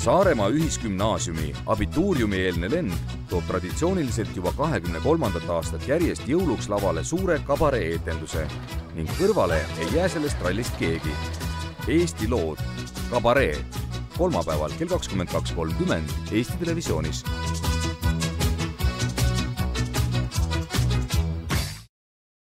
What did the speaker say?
Saaremaa Ühisgümnaasiumi abituuriumieelne lend toob traditsiooniliselt juba 23. aastat järjest jõuluks lavale suure kabaree-etenduse ning kõrvale ei jää sellest rallist keegi. Eesti lood, kabaree, kolmapäeval kell 22.30 Eesti Televisioonis.